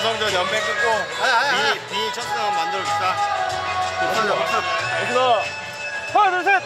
전성전 연맹 끊고 비 첫 승 만들어줍시다. 알겠어. 하나, 둘, 셋.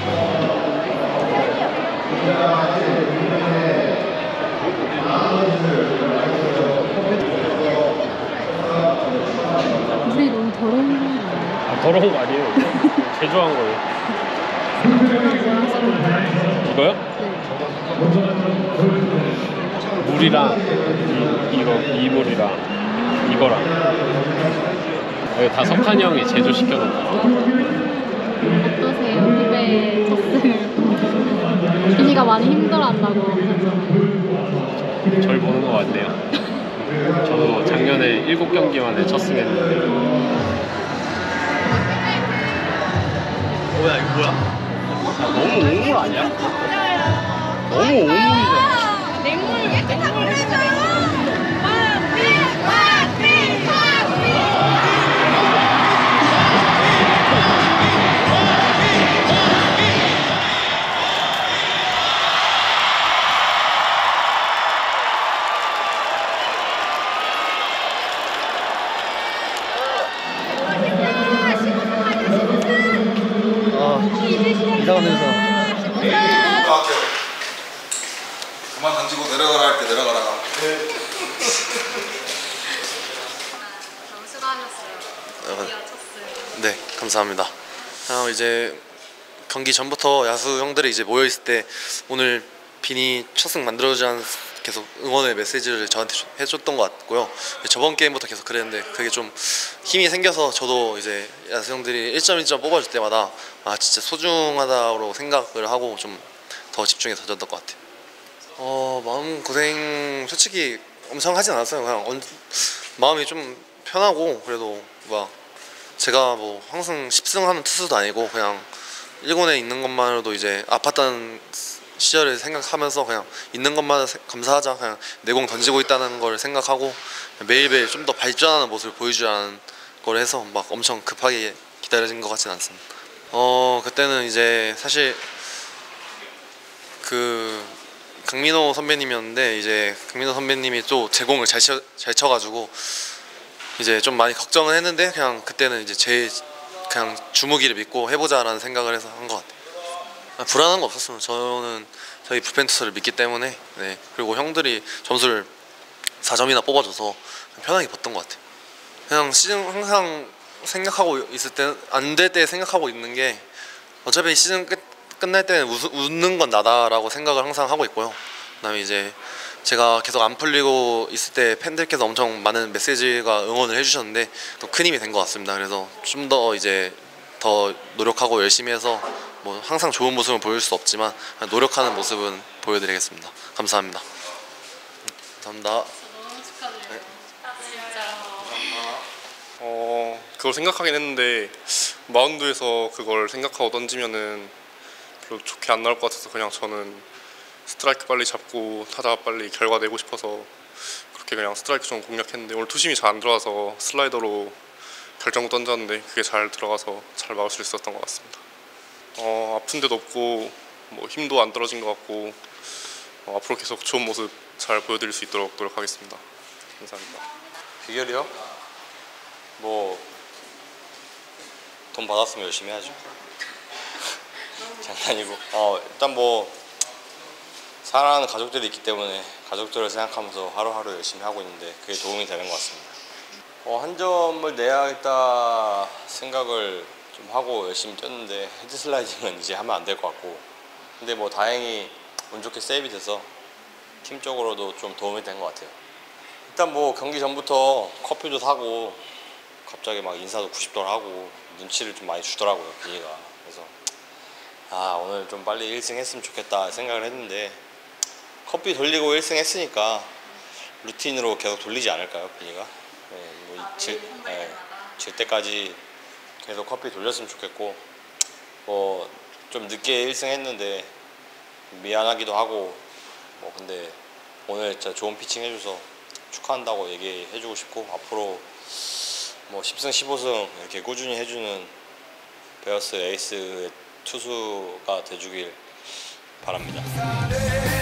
물이 너무 더러운 거 아니에요? 아, 더러운 거 아니에요. 제조한 거예요. 이거요? 네. 물이랑 이 물이랑 이거랑 여기 다 석한이 형이 제조시켜 놓은 거. 어떠세요? 후배 쳤을 비니가 많이 힘들어한다고 하잖아요. 저희 보는 거 같네요. 저도 작년에 7경기 만에 첫승했는데. 뭐야 이거 뭐야? 너무 오물 아니야? 너무 오물이잖아. 냉물 이상한 냄새. 그만 던지고 내려가라 할 때 내려가라. 너무 수고하셨어요. 드디어 쳤어요. 네, 감사합니다. 이제 경기 전부터 야수 형들이 이제 모여 있을 때 오늘 비니 첫승 만들어주자는 계속 응원의 메시지를 저한테 해줬던 것 같고요. 저번 게임부터 계속 그랬는데 그게 좀 힘이 생겨서 저도 이제 야수 형들이 1점 1점 뽑아줄 때마다 아 진짜 소중하다고 생각을 하고 좀 더 집중해서 던졌던 것 같아요. 마음 고생 솔직히 엄청 하진 않았어요. 그냥 마음이 좀 편하고 그래도 막 제가 뭐 항상 10승하는 투수도 아니고 그냥 1군에 있는 것만으로도 이제 아팠던 시절을 생각하면서 그냥 있는 것만 감사하자, 그냥 내공 던지고 있다는 걸 생각하고 매일매일 좀 더 발전하는 모습을 보여주라는 걸 해서 막 엄청 급하게 기다려진 것 같진 않습니다. 그때는 이제 사실 그 강민호 선배님이었는데 이제 강민호 선배님이 또 제공을 잘 쳐가지고 이제 좀 많이 걱정을 했는데 그냥 그때는 이제 그냥 주무기를 믿고 해보자라는 생각을 해서 한 것 같아요. 불안한 거 없었어요. 저는 저희 불펜 투수를 믿기 때문에. 네. 그리고 형들이 점수를 4점이나 뽑아줘서 편하게 봤던 것 같아요. 그냥 시즌 항상 생각하고 있을 때 안 될 때 생각하고 있는 게 어차피 시즌 끝날 때는 웃는 건 나다라고 생각을 항상 하고 있고요. 그다음에 이제 제가 계속 안 풀리고 있을 때 팬들께서 엄청 많은 메시지가 응원을 해주셨는데 또 큰 힘이 된 것 같습니다. 그래서 좀 더 이제 더 노력하고 열심히 해서 뭐 항상 좋은 모습은 보일 수 없지만 노력하는 모습은 보여드리겠습니다. 감사합니다. 감사합니다. 너무 축하드려요. 네. 진짜. 그걸 생각하긴 했는데 마운드에서 그걸 생각하고 던지면은 별로 좋게 안 나올 것 같아서 그냥 저는 스트라이크 빨리 잡고 타자 빨리 결과 내고 싶어서 그렇게 그냥 스트라이크 좀 공략했는데 오늘 투심이 잘 안 들어와서 슬라이더로 결정구 던졌는데 그게 잘 들어가서 잘 막을 수 있었던 것 같습니다. 아픈 데도 없고 뭐 힘도 안 떨어진 것 같고 앞으로 계속 좋은 모습 잘 보여드릴 수 있도록 노력하겠습니다. 감사합니다. 비결이요? 뭐 돈 받았으면 열심히 해야죠. 장난이고. 일단 뭐 사랑하는 가족들이 있기 때문에 가족들을 생각하면서 하루하루 열심히 하고 있는데 그게 도움이 되는 것 같습니다. 한 점을 내야겠다 생각을 좀 하고 열심히 뛰었는데 헤드 슬라이딩은 이제 하면 안 될 것 같고, 근데 뭐 다행히 운 좋게 세이브 돼서 팀적으로도 좀 도움이 된 것 같아요. 일단 뭐 경기 전부터 커피도 사고 갑자기 막 인사도 90도를 하고 눈치를 좀 많이 주더라고요, 비니가. 그래서 오늘 좀 빨리 1승 했으면 좋겠다 생각을 했는데 커피 돌리고 1승 했으니까 루틴으로 계속 돌리지 않을까요, 비니가? 네, 뭐 질 때까지 계속 커피 돌렸으면 좋겠고, 뭐 좀 늦게 1승 했는데 미안하기도 하고, 뭐 근데 오늘 진짜 좋은 피칭 해줘서 축하한다고 얘기해주고 싶고, 앞으로 뭐 10승 15승 이렇게 꾸준히 해주는 베어스 에이스 투수가 돼주길 바랍니다.